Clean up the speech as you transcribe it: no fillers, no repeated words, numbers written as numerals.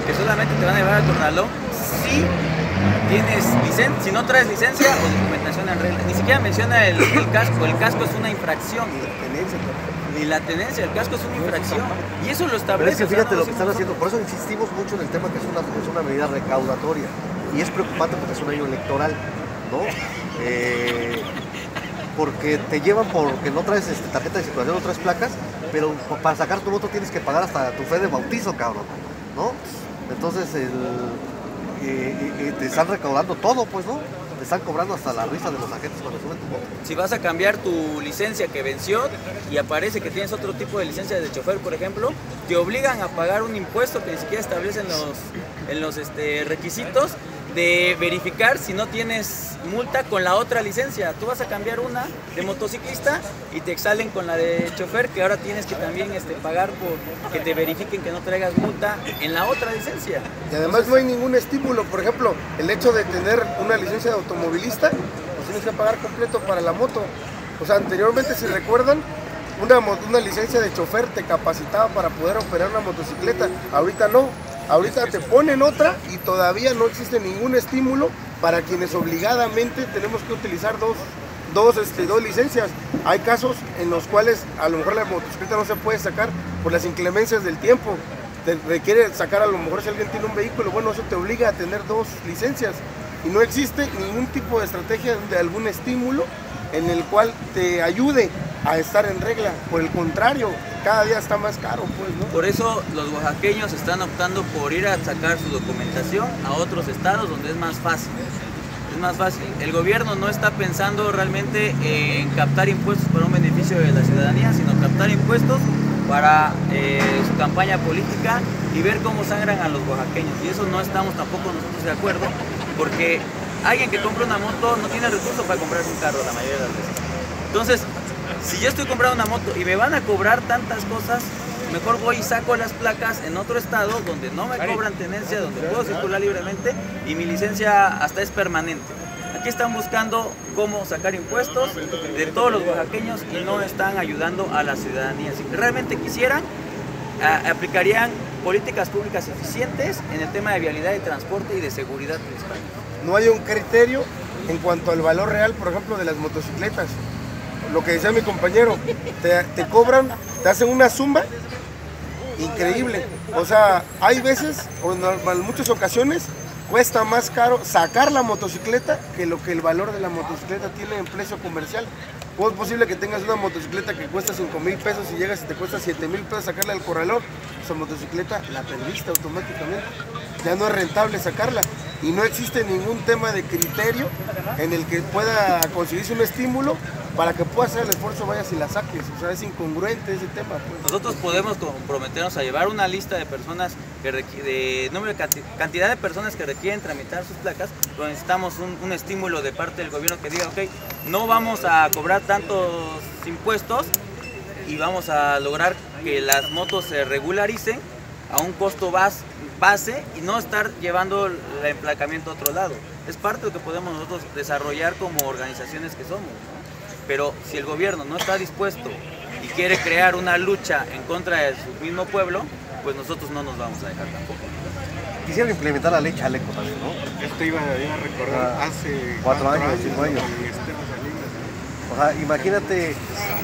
que solamente te van a llevar al corralón si tienes licencia, si no traes licencia o documentación en regla. Ni siquiera menciona el casco. El casco es una infracción. Y la tenencia, el casco es una infracción. Y eso lo establece. Pero es que fíjate lo que están haciendo. Por eso insistimos mucho en el tema que es una medida recaudatoria. Y es preocupante porque es un año electoral, ¿no? Porque te llevan porque no traes tarjeta de circulación, no traes placas, pero para sacar tu moto tienes que pagar hasta tu fe de bautizo, cabrón, ¿no? Entonces te están recaudando todo, pues, ¿no? Te están cobrando hasta la risa de los agentes cuando suben tu moto. Si vas a cambiar tu licencia que venció y aparece que tienes otro tipo de licencia de chofer, por ejemplo, te obligan a pagar un impuesto que ni siquiera establecen en los requisitos de verificar si no tienes multa con la otra licencia. Tú vas a cambiar una de motociclista y te salen con la de chofer, que ahora tienes que también pagar por que te verifiquen que no traigas multa en la otra licencia. Y además no hay ningún estímulo. Por ejemplo, el hecho de tener una licencia de automovilista, pues tienes que pagar completo para la moto. O sea, anteriormente, si recuerdan, una licencia de chofer te capacitaba para poder operar una motocicleta. Ahorita no. Ahorita te ponen otra y todavía no existe ningún estímulo para quienes obligadamente tenemos que utilizar dos licencias. Hay casos en los cuales a lo mejor la motocicleta no se puede sacar por las inclemencias del tiempo. Te requiere sacar, a lo mejor si alguien tiene un vehículo, bueno, eso te obliga a tener dos licencias. Y no existe ningún tipo de estrategia de algún estímulo en el cual te ayude a estar en regla. Por el contrario, cada día está más caro, pues, ¿no? Por eso los oaxaqueños están optando por ir a sacar su documentación a otros estados donde es más fácil. Es más fácil. El gobierno no está pensando realmente en captar impuestos para un beneficio de la ciudadanía, sino captar impuestos para su campaña política y ver cómo sangran a los oaxaqueños. Y eso no estamos tampoco nosotros de acuerdo, porque alguien que compra una moto no tiene recursos para comprarse un carro la mayoría de las veces. Entonces, si yo estoy comprando una moto y me van a cobrar tantas cosas, mejor voy y saco las placas en otro estado donde no me cobran tenencia, donde puedo circular libremente y mi licencia hasta es permanente. Aquí están buscando cómo sacar impuestos de todos los oaxaqueños y no están ayudando a la ciudadanía. Si realmente quisieran, aplicarían políticas públicas eficientes en el tema de vialidad de transporte y de seguridad principalmente. No hay un criterio en cuanto al valor real, por ejemplo, de las motocicletas. Lo que decía mi compañero, te cobran, te hacen una suma increíble. O sea, hay veces, o en muchas ocasiones, cuesta más caro sacar la motocicleta que lo que el valor de la motocicleta tiene en precio comercial. ¿Cómo es posible que tengas una motocicleta que cuesta 5,000 pesos y llegas y te cuesta 7,000 pesos sacarla del corralón? Esa motocicleta la perdiste automáticamente. Ya no es rentable sacarla. Y no existe ningún tema de criterio en el que pueda conseguirse un estímulo para que pueda hacer el esfuerzo, vayas y la saques. O sea, es incongruente ese tema, pues. Nosotros podemos comprometernos a llevar una lista de personas cantidad de personas que requieren tramitar sus placas, pero necesitamos un estímulo de parte del gobierno que diga, ok, no vamos a cobrar tantos impuestos y vamos a lograr que las motos se regularicen a un costo base y no estar llevando el emplacamiento a otro lado. Es parte de lo que podemos nosotros desarrollar como organizaciones que somos, ¿no? Pero si el gobierno no está dispuesto y quiere crear una lucha en contra de su mismo pueblo, pues nosotros no nos vamos a dejar tampoco. Quisieron implementar la ley chaleco también, ¿no? Esto iba a recordar hace 4 años, 5 años. O sea, imagínate